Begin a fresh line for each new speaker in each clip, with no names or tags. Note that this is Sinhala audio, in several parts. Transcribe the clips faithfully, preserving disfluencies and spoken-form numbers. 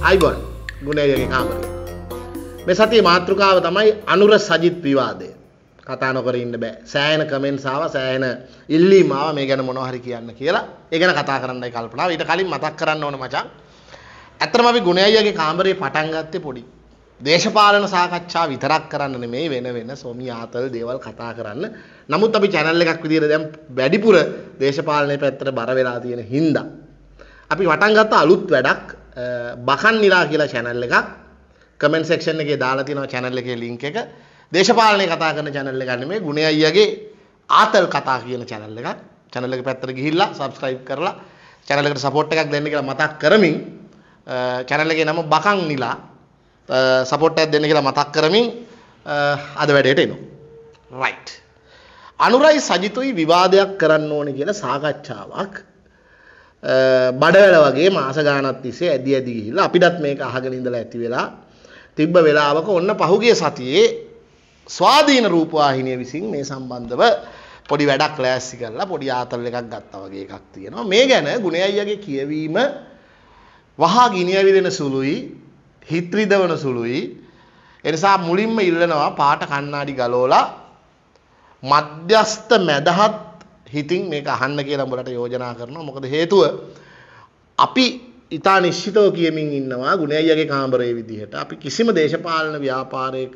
අයිබෝන් ගුණයගේ කාමරේ. මේ සතියේ මාතෘකාව තමයි අනුර සජිත් විවාදය. කතා නොකර ඉන්න බෑ. සෑහෙන කමෙන්ට්ස් ආවා, සෑහෙන ඉල්ලීම් ආවා මේ ගැන මොනවා හරි කියන්න කියලා. ඒ ගැන කතා කරන්නයි කල්පනාව. ඊට කලින් මතක් කරන්න ඕන මචං. ඇත්තටම අපි ගුණයගේ කාමරේ පටන් ගත්තේ පොඩි දේශපාලන සාකච්ඡා විතරක් කරන්න නෙමෙයි, වෙන වෙන සොමි ආතල් දේවල් කතා කරන්න. නමුත් අපි channel එකක් විදියට දැන් වැඩිපුර දේශපාලනයේ පැත්තට බර වෙලා තියෙන හින්දා අපි පටන් ගත්ත අලුත් වැඩක් බකන් නිලා කියලා channel එකක්. comment section එකේ දාලා තියෙනවා channel එකේ link එක. දේශපාලනය කතා කරන channel එකක් නෙමෙයි, ගුණේ අයියාගේ ආතල් කතා කියන channel එකක්. channel එක පැත්තට ගිහිල්ලා subscribe කරලා channel එකට support එකක් දෙන්න කියලා මතක් කරමින් channel එකේ නම බකන් නිලා support එකක් දෙන්න කියලා මතක් කරමින් අද වැඩේට එනවා. right. අනුරයි සජිතුයි විවාදයක් කරන්න ඕනේ කියලා සාකච්ඡාවක් බඩවැල වගේ මාස ගානක් තිස්සේ ඇදි ඇදි ගිහිල්ලා අපිටත් මේක අහගෙන ඉඳලා ඇති වෙලා තිබ්බ වෙලාවක ඔන්න පහුගිය සතියේ ස්වාධීන රූපවාහිනිය විසින් මේ සම්බන්ධව පොඩි වැඩක් ලෑස්ති කරලා පොඩි ආතල් එකක් ගත්තා වගේ එකක් තියෙනවා. මේ ගැන ගුණේ අයියාගේ කියවීම වහා ගිනි ඇවිලෙන සුළුයි, හිත රිදවන සුළුයි. ඒ නිසා මුලින්ම ඉල්ලනවා පාට කණ්ණාඩි ගලවලා මධ්‍යස්ත මැදහත් හිතින් මේක අහන්න කියලා උඹලට යෝජනා කරනවා. මොකද හේතුව අපි ඉතා නිශ්චිතව කියමින් ඉන්නවා ගුණේ අයියාගේ කාමරයේ විදිහට අපි කිසිම දේශපාලන ව්‍යාපාරයක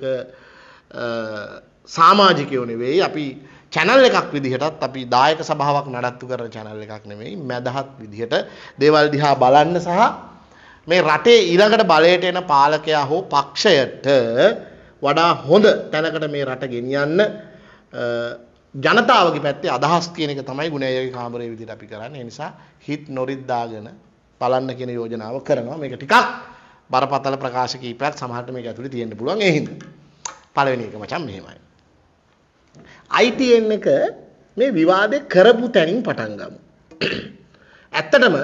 සමාජිකයෝ නෙවෙයි. අපි channel එකක් විදිහටත් අපි දායක සභාවක් නඩත්තු කරන channel එකක් නෙවෙයි. මැදහත් විදිහට දේවල් දිහා බලන්න සහ මේ රටේ ඊළඟට බලයට එන පාලකයා හෝ පක්ෂයට වඩා හොඳ තැනකට මේ රට ගෙනියන්න ජනතාවගේ පැත්තේ අදහස් කියන එක තමයි ගුණේ අයියාගේ කාමරයේ විදිහට අපි කරන්නේ. ඒ නිසා හිත නොරිද්දාගෙන බලන්න කියන යෝජනාව කරනවා. මේක ටිකක් බරපතල ප්‍රකාශ කීපයක් සමහරට මේක ඇතුලේ තියෙන්න පුළුවන්. ඒ හින්දා පළවෙනි එක මචං මෙහෙමයි. I T N එක මේ විවාදේ කරපු තැනින් පටන් ගමු. ඇත්තටම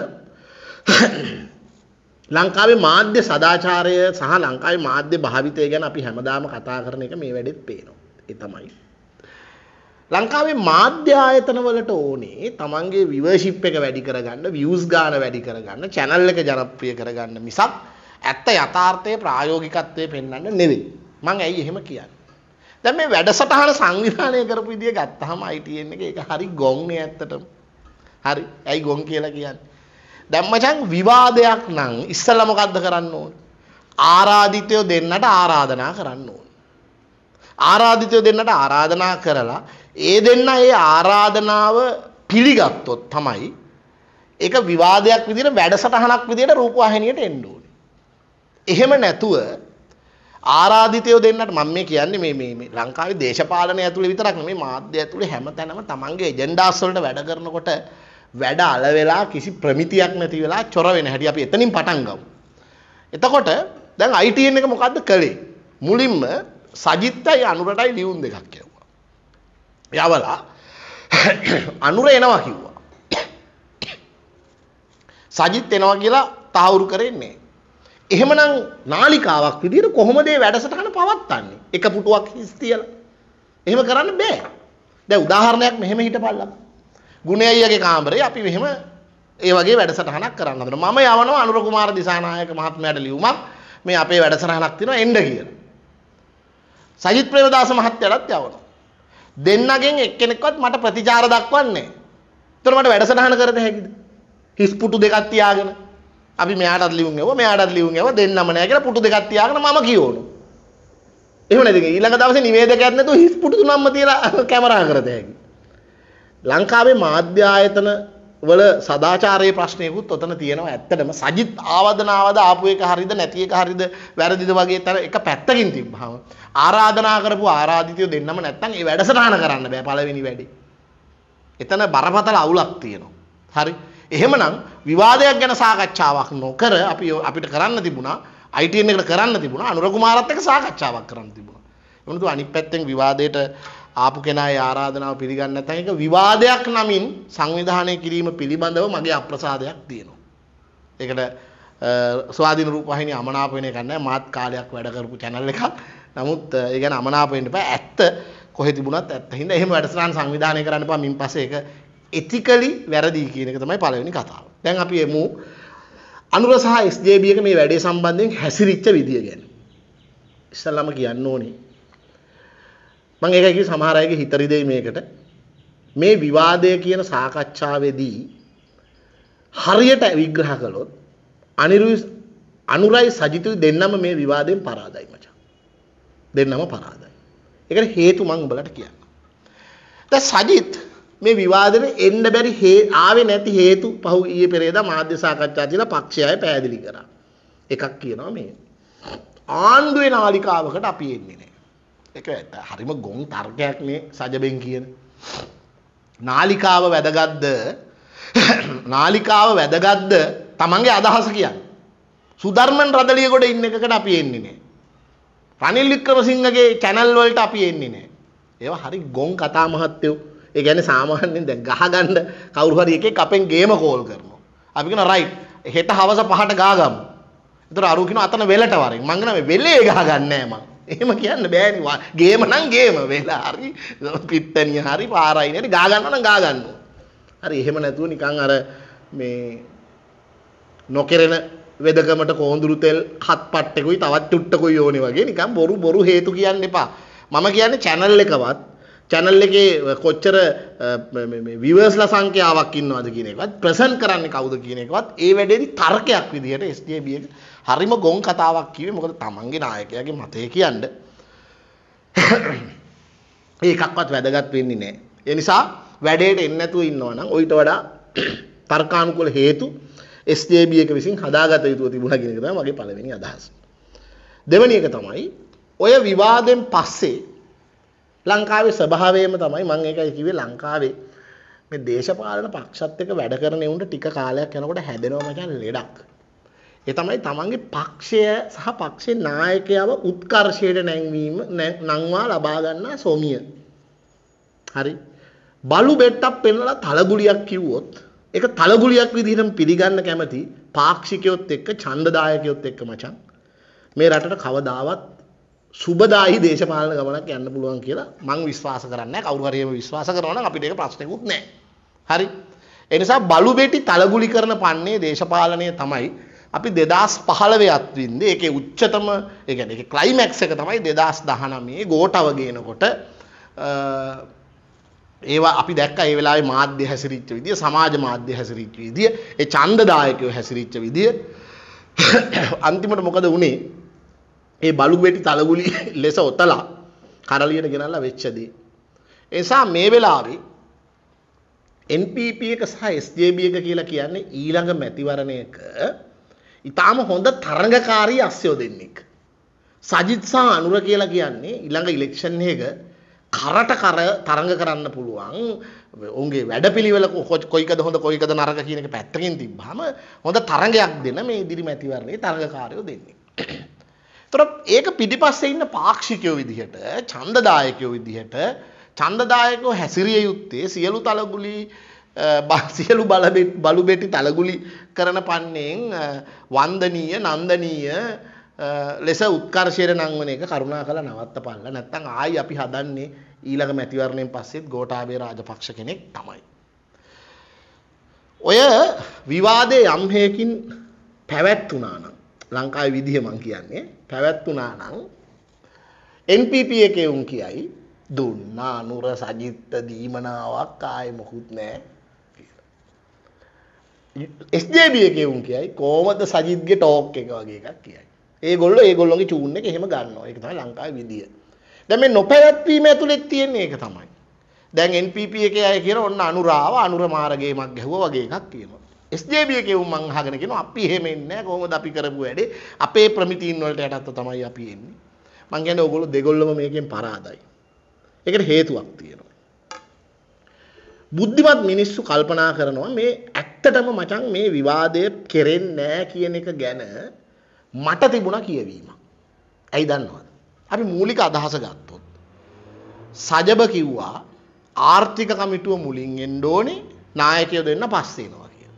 ලංකාවේ මාධ්‍ය සදාචාරය සහ ලංකාවේ මාධ්‍ය භාවිතය ගැන අපි හැමදාම කතා කරන එක මේ වැඩෙත් පේනවා. ඒ තමයි ලංකාවේ මාධ්‍ය ආයතන වලට ඕනේ තමන්ගේ viewership එක වැඩි කරගන්න, views ගාන වැඩි කරගන්න, channel එක ජනප්‍රිය කරගන්න මිසක් ඇත්ත යථාර්ථයේ ප්‍රායෝගිකත්වයේ පෙන්වන්න නෙවෙයි. මම ඇයි එහෙම කියන්නේ? දැන් මේ වැඩසටහන සංවිධානය කරපු විදිය ගත්තාම I T N එක ඒක හරි ගොන්නේ ඇත්තටම. හරි. ඇයි ගොන් කියලා කියන්නේ? දැන් මචං විවාදයක් නම් ඉස්සෙල්ලා මොකද්ද කරන්න ඕනේ? ආරාධිතයෝ දෙන්නට ආරාධනා කරන්න ඕනේ. ආරාධිතයෝ දෙන්නට ආරාධනා කරලා ඒ දෙන්න ඒ ආරාධනාව පිළිගත්තොත් තමයි ඒක විවාදයක් විදිහට වැඩසටහනක් විදිහට රූපවාහිනියට එන්න ඕනේ. එහෙම නැතුව ආරාධිතයෝ දෙන්නට මම මේ කියන්නේ මේ මේ මේ ලංකාවේ දේශපාලනය ඇතුලේ විතරක් නෙමෙයි මාධ්‍ය ඇතුලේ හැමතැනම තමන්ගේ එජෙන්ඩාස් වලට වැඩ කරනකොට වැඩ අල වෙලා කිසි ප්‍රමිතියක් නැති වෙලා චොර වෙන හැටි අපි එතනින් පටන් ගමු. එතකොට දැන් I T N එක මොකද්ද කළේ? මුලින්ම සජිත්යි අනුරටයි ලියුම් දෙකක් කියවුවා. යවලා අනුර එනවා කිව්වා. සජිත් එනවා කියලා තහවුරු කරන්නේ. එහෙමනම් නාලිකාවක් විදිහට කොහොමද මේ වැඩසටහන පවත්වන්නේ? එක පුටුවක් හිස් තියලා. එහෙම කරන්න බෑ. දැන් උදාහරණයක් මෙහෙම හිටපල්ලා. ගුණේ අයියාගේ කාමරේ අපි මෙහෙම ඒ වගේ වැඩසටහනක් කරන්න හදනවා. මම යවනවා අනුර කුමාර දිසානායක මහත්මයාට ලියුමක් මේ අපේ වැඩසටහනක් තියෙනවා එන්න කියලා. සජිත් ප්‍රේමදාස මහත්තයාටත් යවනවා. දෙන්නගෙන් එක්කෙනෙක්වත් මට ප්‍රතිචාර දක්වන්නේ නැහැ. ඒතර මට වැඩසටහන කරද හැකිද? හිස් පුටු දෙකක් තියාගෙන අපි මෙයාටත් ලියුම් එවුවා මෙයාටත් ලියුම් එවුවා දෙන්නම නැහැ කියලා පුටු දෙකක් තියාගෙන මම කියවනවා. එහෙම නැතික ඊළඟ දවසේ නිවේදකයක් නැතුව හිස් පුටු තුනක්ම තියලා කැමරා කරද හැකි. ලංකාවේ මාධ්‍ය ආයතන වල සදාචාරයේ ප්‍රශ්නයකුත් ඔතන තියෙනවා. ඇත්තටම සජිත් ආවදනාවද ආපු එක හරියද නැති එක හරියද වැරදිද වගේ තර එක පැත්තකින් තිබ්බහම ආරාධනා කරපු ආරාධිතයෝ දෙන්නම නැත්තම් ඒ වැඩසටහන කරන්න බෑ පළවෙනි වැඩේ. එතන බරපතල අවුලක් තියෙනවා. හරි. එහෙමනම් විවාදයක් ගැන සාකච්ඡාවක් නොකර අපි අපිට කරන්න තිබුණා I T N එකට කරන්න තිබුණා අනුර කුමාරත් එක්ක සාකච්ඡාවක් කරන්න තිබුණා. ඒ වුණත් අනිත් පැත්තෙන් විවාදයට ආපු කෙනා ඒ ආරාධනාව පිළිගන්නේ නැත්නම් ඒක විවාදයක් නමින් සංවිධානය කිරීම පිළිබඳව මගේ අප්‍රසාදයක් තියෙනවා. ඒකට ස්වාධීන රූපවාහිනිය අමනාප වෙන එකක් නැහැ. මාත් කාලයක් වැඩ කරපු channel එකක්. නමුත් ඒ ගැන අමනාප වෙන්න එපා. ඇත්ත කොහෙ තිබුණත් ඇත්ත හින්දා එහෙම වැඩසටහන් සංවිධානය කරන්න එපා. මින් පස්සේ ඒක ethically වැරදි කියන එක තමයි පළවෙනි කතාව. දැන් අපි එමු අනුර සහ එස් ජේ බී එක මේ වැඩේ සම්බන්ධයෙන් හැසිරිච්ච විදිය ගැන ඉස්සල්ලාම කියන්න ඕනේ. මම ඒකයි කිව්වේ සමහර අයගේ හිත රිදෙයි මේකට. මේ විවාදය කියන සාකච්ඡාවේදී හරියට විග්‍රහ කළොත් අනිරුයි අනුරයි සජිතුයි දෙන්නම මේ විවාදයෙන් පරාදයි මචං. දෙන්නම පරාදයි. ඒකට හේතු මම උඹලට කියන්නම්. දැන් සජිත් මේ විවාදෙට එන්න බැරි ආවේ නැති හේතු පහු ඊයේ පෙරේදා මාධ්‍ය සාකච්ඡා තියලා පක්ෂය අය පැහැදිලි කරා. එකක් කියනවා මේ ආණ්ඩුවේ නාලිකාවකට අපි එන්නේ නැහැ. ඒක ඇත්ත. හරිම ගොන් තර්කයක් නේ සජබෙන් කියන. නාලිකාව වැදගත්ද? නාලිකාව වැදගත්ද? තමන්ගේ අදහස කියන්නේ. සුධර්මන් රදලියගොඩ ඉන්න එකකට අපි එන්නේ නැහැ. රනිල් වික්‍රමසිංහගේ channel වලට අපි එන්නේ නැහැ. ඒවා හරි ගොන් කතා මහත්තයෝ. ඒ කියන්නේ සාමාන්‍යයෙන් දැන් ගහගන්න කවුරු හරි එකෙක් අපෙන් ගේම කෝල් කරනවා. අපි කියනවා රයිට් හෙට හවස පහට ගාගමු. ඒතර අරු කියනවා අතන වෙලට වරෙන්. මං කියනවා මේ වෙලේ ගහගන්නේ නැහැ මං. එහෙම කියන්න බෑනේ. ගේම නම් ගේම වෙලා හරි පිට්ටනිය හරි පාරයි නේද ගා ගන්නවා නම් ගා ගන්නවා. හරි එහෙම නැතුව නිකන් අර මේ නොකරන වෙදකමට කොඳුරු තෙල් හත් පට්ටෙකුයි තවත් චුට්ටකුයි ඕනේ වගේ නිකන් බොරු බොරු හේතු කියන්න එපා. මම කියන්නේ channel එකවත් channel එකේ කොච්චර මේ viewers ලා සංඛ්‍යාවක් ඉන්නවද කියන එකවත් ප්‍රසන්ට් කරන්නේ කවුද කියන එකවත් ඒ වැඩේදී තර්කයක් විදිහට එස් ජේ බී එක හරිම ගොන් කතාවක් කිව්වේ. මොකද තමන්ගේ නායකයාගේ මතය කියන්න ඒකක්වත් වැදගත් වෙන්නේ නැහැ. ඒ නිසා වැඩේට එන්නේ නැතුව ඉන්නවා නම් ඔయిత වඩා තර්කානුකූල හේතු එස් ජේ බී එක විසින් හදාගත යුතුව තිබුණා කියන එක තමයි මගේ පළවෙනි අදහස. දෙවෙනි එක තමයි ඔය විවාදෙන් පස්සේ ලංකාවේ ස්වභාවයම තමයි මම ඒකයි කිව්වේ ලංකාවේ මේ දේශපාලන පක්ෂත් එක්ක වැඩ කරන උන්ට ටික කාලයක් යනකොට හැදෙනවා මචං ලෙඩක්. ඒ තමයි තමන්ගේ පක්ෂය සහ පක්ෂේ නායකයව උත්කර්ෂයට නැංවීම නංවා ලබා ගන්නා සොමිය. හරි. බලු බෙට්ටක් පෙන්නලා තලගුලියක් කිව්වොත් ඒක තලගුලියක් විදිහටම පිළිගන්න කැමති පාක්ෂිකයොත් එක්ක ඡන්දදායකයොත් එක්ක මචං මේ රටට කවදාවත් සුබදායි දේශපාලන ගමනක් යන්න පුළුවන් කියලා මම විශ්වාස කරන්නේ නැහැ. කවුරු හරි එහෙම විශ්වාස කරනවා නම් අපිට ඒක ප්‍රශ්නකුත් නැහැ. හරි. ඒ නිසා බලු බෙටි තලගුලි කරන පන්නේ දේශපාලනය තමයි අපි දෙදාස් පහළොව යත් වින්දේ. ඒකේ උච්චතම ඒ කියන්නේ ඒකේ ක්ලයිමැක්ස් එක තමයි දෙදාස් දහනවයේ ගෝඨව ගේනකොට ඒවා අපි දැක්කා ඒ වෙලාවේ මාධ්‍ය හැසිරිච්ච විදිය, සමාජ මාධ්‍ය හැසිරිච්ච විදිය, ඒ ඡන්දදායකයෝ හැසිරිච්ච විදිය. අන්තිමට මොකද වුනේ? ඒ බලු බෙටි තලගුලි ලෙස ඔතලා කරලියට ගෙනල්ලා වෙච්ච දේ. ඒ නිසා මේ වෙලාවේ එන් පී පී එක සහ එස් ජේ බී එක කියලා කියන්නේ ඊළඟ මැතිවරණයක ඊටාම හොඳ තරඟකාරී අස්සයෝ දෙන්නෙක්. සජිත් සහ අනුර කියලා කියන්නේ ඊළඟ ඉලෙක්ෂන් එක කරට කර තරඟ කරන්න පුළුවන්. උන්ගේ වැඩපිළිවෙල කොයිකද හොඳ කොයිකද නරක කියන එක පැත්තකින් තිබ්බාම හොඳ තරඟයක් දෙන මේ ඉදිරි මැතිවරණයේ තරඟකාරයෝ දෙන්නේ. ඒතර ඒක පිටිපස්සේ ඉන්න පාක්ෂිකයෝ විදිහට, ඡන්දදායකයෝ විදිහට, ඡන්දදායකයෝ හැසිරිය යුත්තේ සියලු තලගුලි සියලු බලු බෙටි තලගුලි කරන පන්නේන් වන්දනීය නන්දනීය ලෙස උත්කර්ෂයට නංවන එක කරුණාකරලා නවත්තපල්ලා. නැත්නම් ආයි අපි හදන්නේ ඊළඟ මැතිවරණයෙන් පස්සෙත් ගෝඨාභය රාජපක්ෂ කෙනෙක් තමයි. ඔය විවාදේ යම් හේකින් පැවැත්ුණා නම් ලංකාවේ විදිහ මං කියන්නේ පැවැත්ුණා නම් එන් පී පී එකේ උන් කියයි දුන්නා නුර සජිත් දීමනාවක් ආයේ මොකුත් නැහැ කියලා. එස් ජේ බී එකේ උන් කියයි කොහමද සජිත්ගේ ටෝක් එක වගේ එකක් කියයි. ඒගොල්ලෝ ඒගොල්ලෝගේ චූන් එක එහෙම ගන්නවා. ඒක තමයි ලංකාවේ විදිය. දැන් මේ නොපැවැත්වීම ඇතුලේ තියෙන්නේ ඒක තමයි. දැන් එන් පී පී එකේ අය කියන ඔන්න අනුරාව අනුර මාර්ගයමක් ගැහුවා වගේ එකක් කියනවා. එස් ජේ බී එකේ උන් මං අහගෙන කියනවා අපි එහෙම එන්නේ නැහැ. කොහොමද අපි කරපු වැඩේ අපේ ප්‍රමිතීන් වලට යටත්ව තමයි අපි එන්නේ. මං කියන්නේ ඕගොල්ලෝ දෙගොල්ලම මේකෙන් පරාදයි. ඒකට හේතුවක් තියෙනවා. බුද්ධිමත් මිනිස්සු කල්පනා කරනවා මේ ඇත්තටම මචං මේ විවාදය කෙරෙන්නේ නැහැ කියන එක ගැන මට තිබුණා කියවීම. ඇයි දන්නවද? අපි මූලික අදහස ගත්තොත් සජබ කිව්වා ආර්ථික කමිටුව මුලින් එන්න ඕනේ නායකයෝ දෙන්න පස්සේ එනවා කියලා.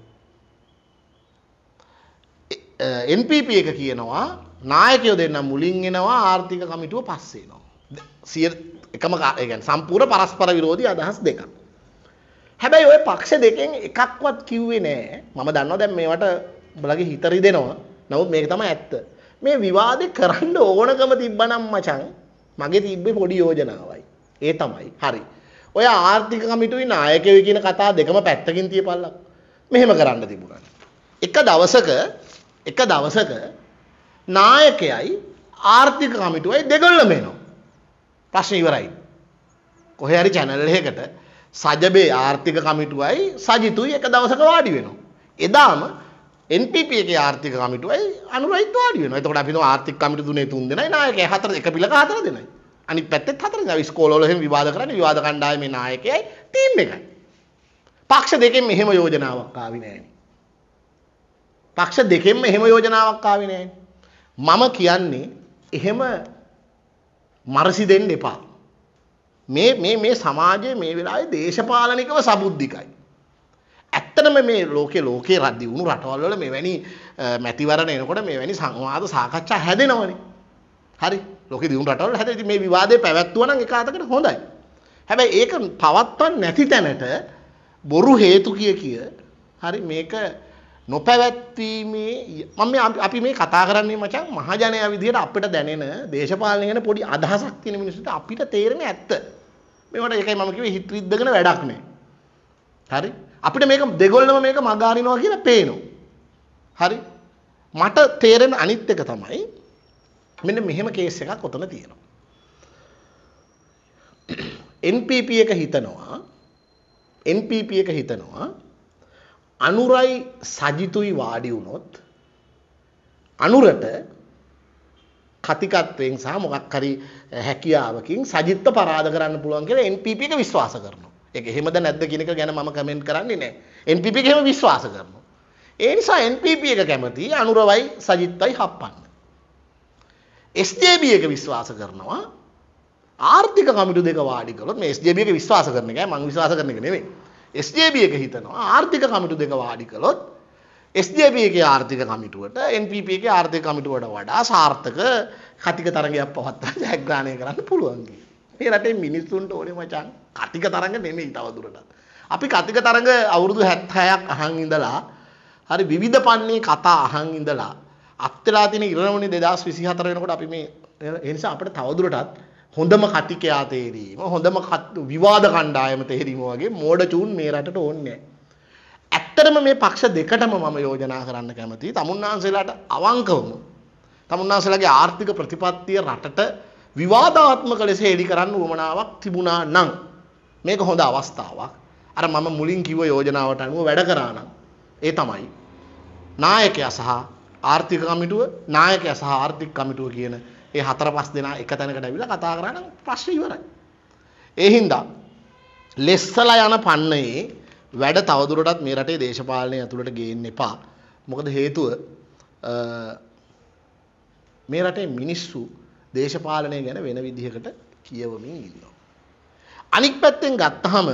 එන් පී පී එක කියනවා නායකයෝ දෙන්න මුලින් එනවා ආර්ථික කමිටුව පස්සේ එනවා. සිය එකම ඒ කියන්නේ සම්පූර්ණ පරස්පර විරෝධී අදහස් දෙකක්. හැබැයි ওই පක්ෂ දෙකෙන් එකක්වත් කිව්වේ නෑ. මම දන්නවා දැන් මේවට උඹලගේ හිත රිදෙනවා. නමුත් මේක තමයි ඇත්ත. මේ විවාදේ කරන්න ඕනකම තිබ්බනම් මචං මගේ තිබ්බේ පොඩි යෝජනාවයි. ඒ තමයි. හරි. ඔය ආර්ථික කමිටුවේ නායකයෝ කියන කතා දෙකම පැත්තකින් තියපල්ලා. මෙහෙම කරන්න තිබුණා. එක දවසක එක දවසක නායකයයි ආර්ථික කමිටුවයි දෙගොල්ලම එනවා. ප්‍රශ්න ඉවරයි. කොහේ හරි channel එකකට සජබේ ආර්ථික කමිටුවයි සජිතුයි එක දවසක වාඩි වෙනවා. එදාම N P P එකේ ආර්ථික කමිටුවයි අනුරයිත් වාඩි වෙනවා. එතකොට අපි හිතමු ආර්ථික කමිටුව තුනේ තුන් දෙනයි නායකයයි හතර එක පිළක හතර දෙනයි. අනිත් පැත්තෙත් හතර දෙනයි. ඉස්කෝලවල එහෙම විවාද කරන්නේ විවාද කණ්ඩායමේ නායකයයි ටීම් එකයි. පක්ෂ දෙකෙන් මෙහෙම යෝජනාවක් ආවේ නෑනේ. පක්ෂ දෙකෙන්ම එහෙම යෝජනාවක් ආවේ නෑනේ. මම කියන්නේ එහෙම මරසි දෙන්න එපා. මේ මේ මේ සමාජයේ මේ වෙලාවේ දේශපාලනිකව සබුද්ධිකයි. ඇත්තටම මේ ලෝකේ ලෝකේ රද්දි වුණු රටවල් වල මෙවැනි මැතිවරණ එනකොට මෙවැනි සංවාද සාකච්ඡා හැදෙනවනේ. හරි. ලෝකේ දියුණු රටවල් හැදෙයි. ඉතින් මේ විවාදේ පැවැත්වුවා නම් එක අතකට හොඳයි. හැබැයි ඒක පවත්වන්න නැති තැනට බොරු හේතු කිය කිය හරි මේක නොපැවැත්වීමේ මම අපි මේ කතා කරන්නේ මචං මහජනයා විදිහට අපිට දැනෙන දේශපාලනය ගැන පොඩි අදහසක් තියෙන මිනිස්සුන්ට අපිට තේරෙන්නේ ඇත්ත. මේවට ඒකයි මම කිව්වේ හිත විද්දගෙන වැඩක් නෑ. හරි? අපිට මේක දෙගොල්ලම මේක මග අරිනවා කියලා පේනවා. හරි? මට තේරෙන අනිත් එක තමයි මෙන්න මෙහෙම කේස් එකක් ඔතන තියෙනවා. N P P එක හිතනවා N P P එක හිතනවා අනුරයි සජිතුයි වාඩි වුණොත් අනුරට කතිකත්වයෙන් සහ මොකක් හරි හැකියාවකින් සජිත්ව පරාද කරන්න පුළුවන් කියලා N P P එක විශ්වාස කරනවා. ඒක එහෙමද නැද්ද කියන එක ගැන මම කමෙන්ට් කරන්නේ නැහැ. N P P එක එහෙම විශ්වාස කරනවා. ඒ නිසා N P P එක කැමති අනුරවයි සජිත්වයි හප්පන්න. S J B එක විශ්වාස කරනවා ආර්ථික කමිටු දෙක වාඩි කළොත් මේ S J B එක විශ්වාස කරන එකයි මම විශ්වාස කරන එක නෙමෙයි. S J B එක හිතනවා ආර්ථික කමිටු දෙක වාඩි කළොත් S J B එකේ ආර්ථික කමිටුවට N P P එකේ ආර්ථික කමිටුවට වඩා සාර්ථක කතික තරගයක් පවත්වා ජයග්‍රහණය කරන්න පුළුවන් කියලා. මේ රටේ මිනිස්සුන්ට ඕනේ මචං කතික තරඟ නෙමෙයි තව දුරටත්. අපි කතික තරඟ අවුරුදු හැත්තෑයක් අහන් ඉඳලා හරි විවිධ පන්නේ කතා අහන් ඉඳලා අත්දලා තියෙන ඉරණමනේ දෙදාස් විසිහතර වෙනකොට අපි මේ ඒ නිසා අපිට තව දුරටත් හොඳම කතිකයා තේරීම හොඳම විවාද කණ්ඩායම තේරීම වගේ මෝඩ චූන් මේ රටට ඕනේ නැහැ. ඇත්තටම මේ පක්ෂ දෙකටම මම යෝජනා කරන්න කැමතියි. තමුන්නාන්සේලාට අවංකවම තමුන්නාන්සේලාගේ ආර්ථික ප්‍රතිපත්තිය රටට විවාදාත්මක ලෙස හෙළි කරන්න උවමනාවක් තිබුණා නම් මේක හොඳ අවස්ථාවක්. අර මම මුලින් කිව්ව යෝජනාවට අනුව වැඩ කරා නම් ඒ තමයි නායකයා සහ ආර්ථික කමිටුව නායකයා සහ ආර්ථික කමිටුව කියන ඒ හතර පහ දෙනා එක තැනකට ඇවිල්ලා කතා කරා නම් ප්‍රශ්න ඉවරයි. ඒ හින්දා ලෙස්සලා යන පන්නයේ වැඩ තවදුරටත් මේ රටේ දේශපාලනය ඇතුළට ගේන්න එපා. මොකද හේතුව මේ රටේ මිනිස්සු දේශපාලනය ගැන වෙන විදිහකට කියවමින් ඉන්නවා. අනික් පැත්තෙන් ගත්තාම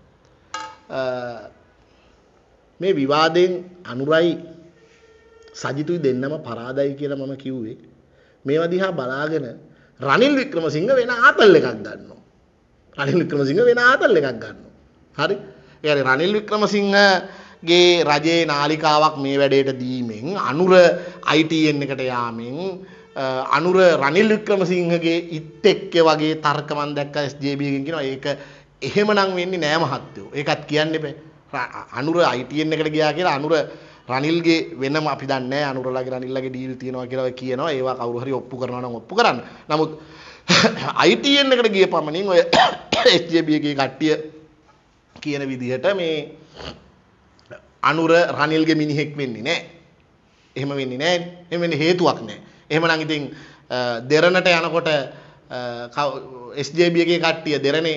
මේ විවාදයෙන් අනුරයි සජිතුයි දෙන්නම පරාදයි කියලා මම කිව්වේ මේවා දිහා බලාගෙන රනිල් වික්‍රමසිංහ වෙන ආතල් එකක් ගන්නවා. රනිල් වික්‍රමසිංහ වෙන ආතල් එකක් ගන්නවා. හරි? ඒ කියන්නේ රනිල් වික්‍රමසිංහගේ රජයේ නාලිකාවක් මේ වැඩේට දීමෙන් අනුර I T N එකට යාමෙන් අනුර රනිල් වික්‍රමසිංහගේ ඉත් එක්ක වගේ තර්ක මන් දැක්ක S J B එකෙන් කියනවා ඒක එහෙමනම් වෙන්නේ නෑ මහත්තයෝ. ඒකත් කියන්න එපා. අනුර I T N එකට ගියා කියලා අනුර රනිල්ගේ වෙනම අපි දන්නේ නැහැ අනුරලාගේ රනිල්ලාගේ ඩීල් තියෙනවා කියලා කියනවා. ඒවා කවුරු හරි ඔප්පු කරනවා නම් ඔප්පු කරන්න. නමුත් I T N එකට ගිය පමණින් ඔය S J B එකේ කට්ටිය කියන විදිහට මේ අනුර රනිල්ගේ මිනිහෙක් වෙන්නේ නැහැ. එහෙම වෙන්නේ නැහැ. එහෙම වෙන්න හේතුවක් නැහැ. එහෙමනම් ඉතින් දෙරණට යනකොට S J B එකේ කට්ටිය දෙරණේ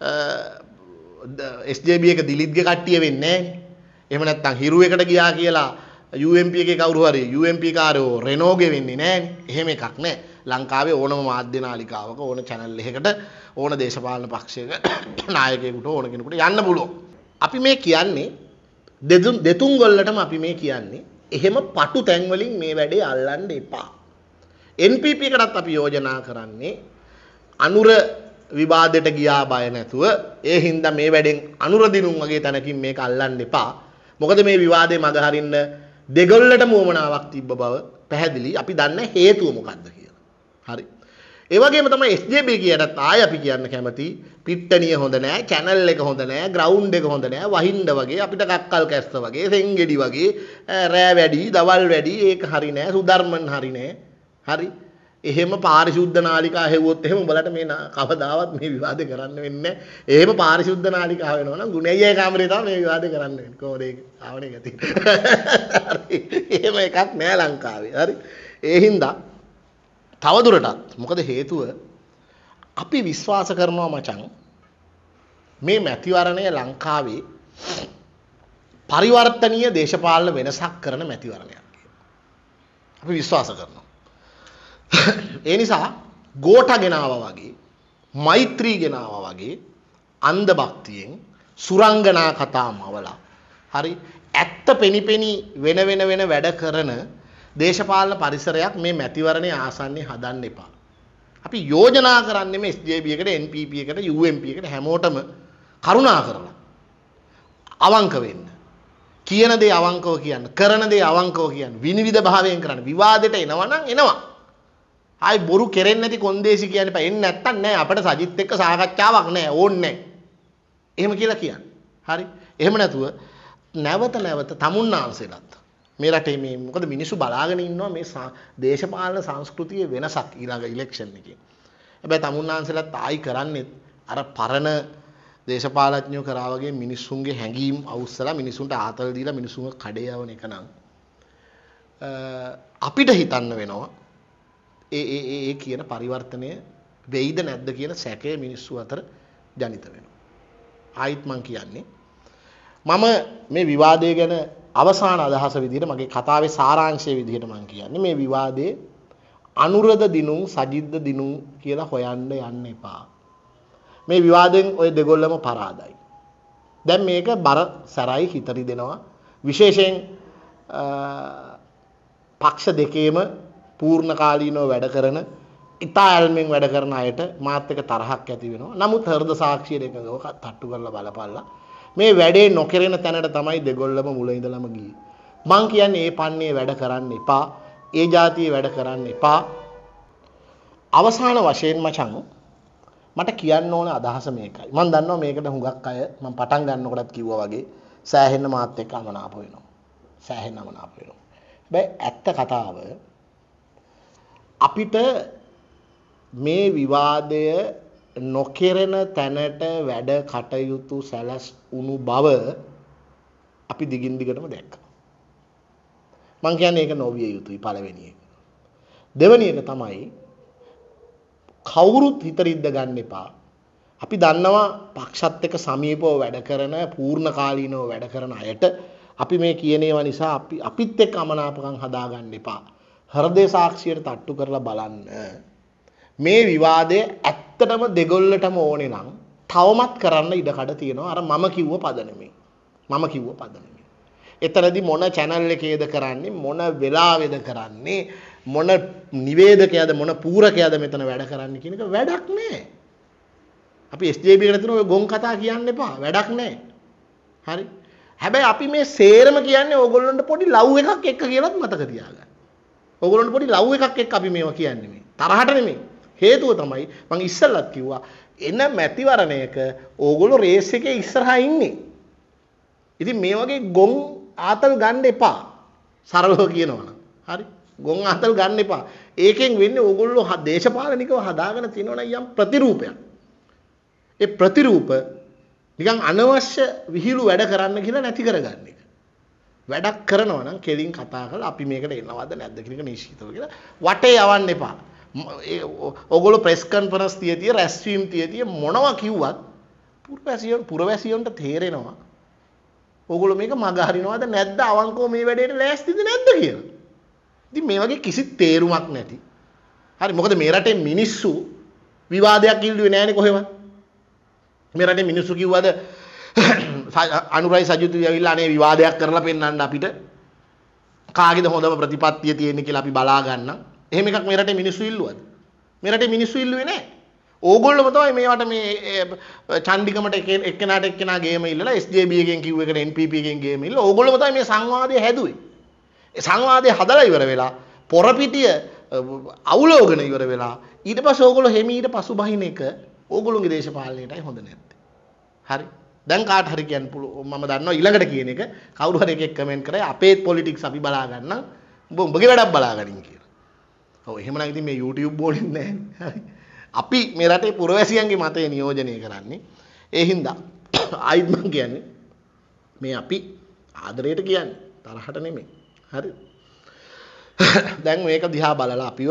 S J B එක දිලිත්ගේ කට්ටිය වෙන්නේ නැහැ. එහෙම නැත්නම් හිරු එකට ගියා කියලා U M P එකේ කවුරු හරි U M P කාරයෝ රෙනෝගේ වෙන්නේ නැහැ. එහෙම එකක් නැහැ. ලංකාවේ ඕනම මාධ්‍ය නාලිකාවක ඕන channel එකකට ඕන දේශපාලන පක්ෂයක නායකයෙකුට ඕන කෙනෙකුට යන්න පුළුවන්. අපි මේ කියන්නේ දෙතුන් දෙතුන් ගොල්ලටම අපි මේ කියන්නේ එහෙම පටු තැන් වලින් මේ වැඩේ අල්ලන්න එපා. N P P එකටත් අපි යෝජනා කරන්නේ අනුර විවාදයට ගියා බය නැතුව ඒ හින්දා මේ වැඩෙන් අනුර දිනුම් වගේ තැනකින් මේක අල්ලන්න එපා. මොකද මේ විවාදේ මග හරින්න දෙගොල්ලටම උවමනාවක් තිබ්බ බව පැහැදිලි. අපි දන්නේ හේතුව මොකක්ද කියලා. හරි. ඒ වගේම තමයි S J B කියනත් ආය අපි කියන්න කැමති පිට්ටනිය හොඳ නෑ, channel එක හොඳ නෑ, ground එක හොඳ නෑ, වහින්න වගේ අපිට කක්කල් කැස්ස වගේ, සෙන්ගෙඩි වගේ, රෑ වැඩි, දවල් වැඩි, ඒක හරි නෑ, සුධර්මන් හරි නෑ. හරි. එහෙම පාරිශුද්ධ නාලිකා හෙව්වොත් එහෙම උඹලට මේ කවදාවත් මේ විවාදේ කරන්න වෙන්නේ නැහැ. එහෙම පාරිශුද්ධ නාලිකා වෙනවා නම් ගුණයයි කාමරේ තමයි මේ විවාදේ කරන්න වෙන්නේ. කොහොමද ඒක? ආවනේ ගතිය. හරි. එහෙම එකක් නෑ ලංකාවේ. හරි. ඒ හින්දා තවදුරටත් මොකද හේතුව අපි විශ්වාස කරනවා මචං මේ මැතිවරණය ලංකාවේ පරිවර්තනීය දේශපාලන වෙනසක් කරන මැතිවරණයක් කියලා. අපි විශ්වාස කරනවා. ඒ නිසා ගෝඨ ගෙනාවා වගේ මෛත්‍රී ගෙනාවා වගේ අන්ධ භක්තියෙන් සුරංගනා කතාමවලා හරි ඇත්ත පෙනිපෙනි වෙන වෙන වෙන වැඩ කරන දේශපාලන පරිසරයක් මේ මැතිවරණයේ ආසන්නයේ හදන්න එපා. අපි යෝජනා කරන්නේ මේ S J B එකට N P P එකට U M P එකට හැමෝටම කරුණා කරලා අවංක වෙන්න. කියන දේ අවංකව කියන්න, කරන දේ අවංකව කියන්න, විනිවිද භාවයෙන් කරන්න. විවාදෙට එනවා නම් එනවා. ආයි බොරු කෙරෙන්නේ නැති කොන්දේසි කියන්න එපා. එන්නේ නැත්තම් නෑ අපිට සජිත් එක්ක සාකච්ඡාවක් නෑ ඕන්නේ නෑ. එහෙම කියලා කියන්න. හරි. එහෙම නැතුව නැවත නැවත තමුන්නාන්සෙලත් මේ රටේ මේ මොකද මිනිස්සු බලාගෙන ඉන්නවා මේ දේශපාලන සංස්කෘතියේ වෙනසක් ඊළඟ ඉලෙක්ෂන් එකේ. හැබැයි තමුන්නාන්සෙලත් ආයි කරන්නේ අර පරණ දේශපාලඥයෝ කරා වගේ මිනිස්සුන්ගේ හැඟීම් අවුස්සලා මිනිස්සුන්ට ආතල් දීලා මිනිස්සුන්ව කඩේ යවන එක නම් අපිට හිතන්න වෙනවා ඒ ඒ ඒ කියන පරිවර්තනය වෙයිද නැද්ද කියන සැකය මිනිස්සු අතර ජනිත වෙනවා. ආයිත් මං කියන්නේ මම මේ විවාදය ගැන අවසාන අදහස විදිහට මගේ කතාවේ සාරාංශය විදිහට මං කියන්නේ මේ විවාදයේ අනුරද දිනුම් සජිද්ද දිනුම් කියලා හොයන්න යන්න එපා. මේ විවාදෙන් ඔය දෙගොල්ලම පරාදයි. දැන් මේක බර සැරයි හිතරි දෙනවා. විශේෂයෙන් පක්ෂ දෙකේම පූර්ණ කාලීනව වැඩ කරන ඉතා ඇල්මෙන් වැඩ කරන අයට මාත් එක්ක තරහක් ඇති වෙනවා. නමුත් හෘද සාක්ෂියට එකගව තට්ටු කරලා බලපල්ලා. මේ වැඩේ නොකරන තැනට තමයි දෙගොල්ලම මුල ඉඳලම ගියේ. මං කියන්නේ මේ පන්නේ වැඩ කරන්න එපා. ඒ જાතියේ වැඩ කරන්න එපා. අවසාන වශයෙන් මචං මට කියන්න ඕන අදහස මේකයි. මම දන්නවා මේකට හුඟක් අය මම පටන් ගන්නකොටත් කිව්වා වගේ සෑහෙන්න මාත් එක්ක අමනාප වෙනවා. සෑහෙන්න අමනාප වෙනවා. හැබැයි ඇත්ත කතාව අපිට මේ විවාදය නොකරන තැනට වැඩ කටයුතු සැලසුණු බව අපි දිගින් දිගටම දැක්කා. මං කියන්නේ ඒක නොවිය යුතුයි පළවෙනි එක. දෙවෙනි එක තමයි කවුරුත් හිතරිද්ද ගන්න එපා. අපි දන්නවා පක්ෂත් එක්ක සමීපව වැඩ කරන පූර්ණ කාලීනව වැඩ කරන අයට අපි මේ කියන ඒවා නිසා අපි අපිත් එක්ක අමනාපකම් හදාගන්න එපා. හෘදේ සාක්ෂියට තට්ටු කරලා බලන්න. මේ විවාදය ඇත්තටම දෙගොල්ලටම ඕනේ නම් තවමත් කරන්න ඉඩකඩ තියෙනවා. අර මම කිව්ව පදනමේ. මම කිව්ව පදනමේ. එතරම්දි මොන channel එකේද කරන්නේ මොන වෙලාවෙද කරන්නේ මොන නිවේදකයාද මොන පූරකයාද මෙතන වැඩ කරන්නේ කියන එක වැඩක් නෑ. අපි S J B එකට තියෙන ඔය ගොන් කතා කියන්න එපා. වැඩක් නෑ. හරි. හැබැයි අපි මේ සේරම කියන්නේ ඕගොල්ලන්ට පොඩි ලව් එකක් එක්ක කියලාත් මතක තියාගන්න. ඕගොල්ලන්ට පොඩි ලව් එකක් එක්ක අපි මේවා කියන්නේ මේ. තරහට නෙමෙයි. හේතුව තමයි මම ඉස්සෙල්ලත් කිව්වා එන මැතිවරණයක ඕගොල්ලෝ රේස් එකේ ඉස්සරහා ඉන්නේ. ඉතින් මේ වගේ ගොන් ආතල් ගන්න එපා. සරලව කියනවනම්. හරි. ගොන් ආතල් ගන්න එපා. ඒකෙන් වෙන්නේ ඕගොල්ලෝ දේශපාලනිකව හදාගෙන තියෙනවනම් යම් ප්‍රතිරූපයක්. ඒ ප්‍රතිරූප නිකන් අනවශ්‍ය විහිළු වැඩ කරන්න කියලා නැති කරගන්න එක. වැඩක් කරනවා නම් කෙලින් කතා කරලා අපි මේකට එනවද නැද්ද කියන එක නිශ්චිතව කියලා වටේ යවන්න එපා. ඔගොල්ලෝ ප්‍රෙස් කන්ෆරන්ස් තියදී රැස්වීම් තියදී මොනවා කිව්වත් පුරවැසියන් පුරවැසියන්ට තේරෙනවා. ඔගොල්ලෝ මේක මග හරිනවද නැද්ද අවංකව මේ වැඩේට ලෑස්තිද නැද්ද කියලා. ඉතින් මේ වගේ කිසි තේරුමක් නැති. හරි මොකද මේ රටේ මිනිස්සු විවාදයක් ඉල්ලුවේ නැහැනේ කොහෙවත්. මේ රටේ මිනිස්සු කිව්වද අනුරයි සජිතුයි ඇවිල්ලා අනේ විවාදයක් කරලා පෙන්නන්න අපිට කාගේද හොඳම ප්‍රතිපත්තිය තියෙන්නේ කියලා අපි බලා ගන්නම්. එහෙම එකක් මේ රටේ මිනිස්සු ඉල්ලුවද? මේ රටේ මිනිස්සු ඉල්ලුවේ නැහැ. ඕගොල්ලෝම තමයි මේවට මේ චන්ඩිකමට එක්කෙනාට එක්කෙනා ගේම ඉල්ලලා S J B එකෙන් කිව්ව එකට N P P එකෙන් ගේම ඉල්ලලා ඕගොල්ලෝම තමයි මේ සංවාදය හැදුවේ. ඒ සංවාදය හදලා ඉවර වෙලා පොරපිටිය අවුලෝගන ඉවර වෙලා ඊට පස්සේ ඕගොල්ලෝ හිමීට පසුබහින එක ඕගොල්ලෝගේ දේශපාලනයටයි හොඳ නැත්තේ. හරි. දැන් කාට හරි කියන්න පුළුවන් මම දන්නවා ඊළඟට කියන එක කවුරු හරි එකෙක් කමෙන්ට් කරේ අපේ පොලිටික්ස් අපි බලා ගන්න උඹ උඹගේ වැඩක් බලා ගනින් කියලා. ඔව් එහෙමනම් ඉතින් මේ YouTube බෝලෙන් නැහැ. හරි. අපි මේ රටේ පුරවැසියන්ගේ මතය නියෝජනය කරන්නේ. ඒ හින්දා ආයිත් මම කියන්නේ මේ අපි ආදරයට කියන්නේ තරහට නෙමෙයි. හරි. දැන් මේක දිහා බලලා අපිව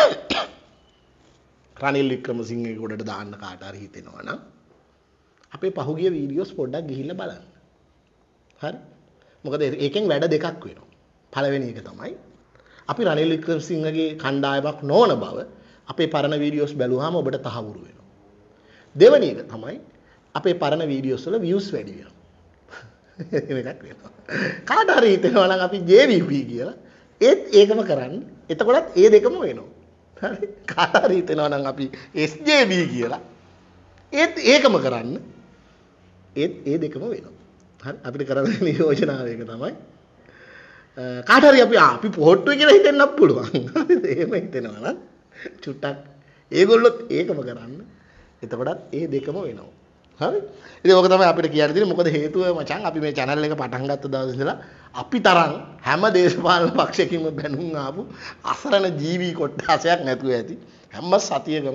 රනිල් වික්‍රමසිංහගේ ගොඩට දාන්න කාට හරි හිතෙනවා නම් අපේ පහුගිය වීඩියෝස් පොඩ්ඩක් ගිහිල්ලා බලන්න. හරි? මොකද ඒකෙන් වැඩ දෙකක් වෙනවා. පළවෙනි එක තමයි අපි රනිල් වික්‍රමසිංහගේ කණ්ඩායමක් නොවන බව අපේ පරණ වීඩියෝස් බැලුවාම ඔබට තහවුරු වෙනවා. දෙවෙනි එක තමයි අපේ පරණ වීඩියෝස් වල views වැඩි වෙනවා. මේකක් වෙනවා. කාට හරි හිතෙනවා නම් අපි ජේ වී පී කියලා ඒත් ඒකම කරන්න. එතකොටත් ඒ දෙකම වෙනවා. හරි? කාට හරි හිතෙනවා නම් අපි එස් ජේ බී කියලා ඒත් ඒකම කරන්න. ඒත් ඒ දෙකම වෙනවා. හරි? අපිට කරන්න යෝජනාව එක තමයි කාට හරි අපි අපි පොහොට්ටුයි කියලා හිතෙන්නත් පුළුවන්. හරිද? එහෙම හිතෙනවා නම් චුට්ටක් ඒගොල්ලොත් ඒකම කරන්න. එතකොටත් ඒ දෙකම වෙනවා. හරි? ඉතින් ඕක තමයි අපිට කියන්න තියෙන්නේ. මොකද හේතුව මචං අපි මේ channel එක පටන් ගත්ත දවසේ ඉඳලා අපි තරම් හැම දේශපාලන පක්ෂයකින්ම බැනුම් ආපු අසරණ ජීවී කොට්ටාසයක් නැතුව ඇති. හැම සතියකම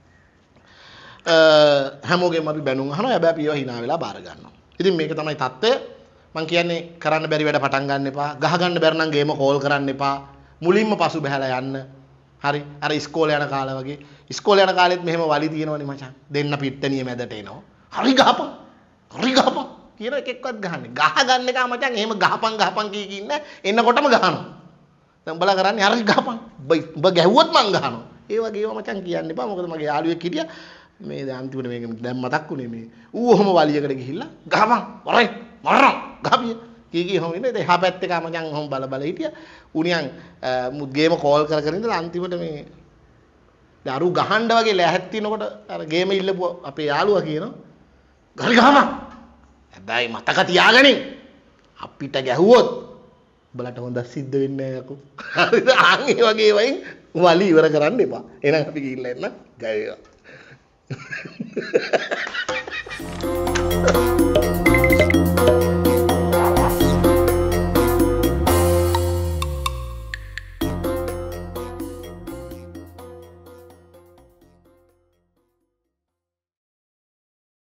හැමෝගෙම අපි බැනුම් අහනවා. හැබැයි අපි ඒවා hina වෙලා බාර ගන්නවා. ඉතින් මේක තමයි தත්ත්වය. මම කියන්නේ කරන්න බැරි වැඩ පටන් ගන්න එපා. ගහ ගන්න බැර නම් ගේම කෝල් කරන්න එපා. මුලින්ම පසු බහැලා යන්න. හරි? අර ඉස්කෝලේ යන කාලේ වගේ. ඉස්කෝලේ යන කාලෙත් මෙහෙම වලි තියෙනවනේ මචං. දෙන්න පිට්ටනිය මැදට එනවා. හරි ගහපන්. හරි ගහපන්. කියන එකෙක්වත් ගහන්නේ. ගහ ගන්න එක මචං එහෙම ගහපන් ගහපන් කී කී ඉන්න එන්නකොටම ගහනවා. දැන් උඹලා කරන්නේ හරි ගහපන්. උඹ ගැහුවොත් මං ගහනවා. ඒ වගේ ඒවා මචං කියන්න එපා. මොකද මගේ යාළුවෙක් හිටියා මේ දැන් අන්තිමට මේක දැන් මතක් වුණේ මේ ඌ ඔහම වලියකට ගිහිල්ලා ගහපන් වරයි මරනවා ගහපිය කී කී ඔහම ඉන්නේ එහා පැත්තේ කා මචං ඔහම බල බල හිටියා උණියන් ගේම කෝල් කර කර ඉඳලා අන්තිමට මේ දරු ගහන්න වගේ ලැහත් තිනකොට අර ගේම ඉල්ලපු අපේ යාළුවා කියනවා ගල් ගහපන් හැබැයි මතක තියාගනින් අපිට ගැහුවොත් උඹලට හොඳ සිද්ධ වෙන්නේ නැහැ යකෝ හරිද ආන් ඒ වගේ වයින් වලි ඉවර කරන්න එපා එහෙනම් අපි ගිහිල්ලා එන්න ගෑවා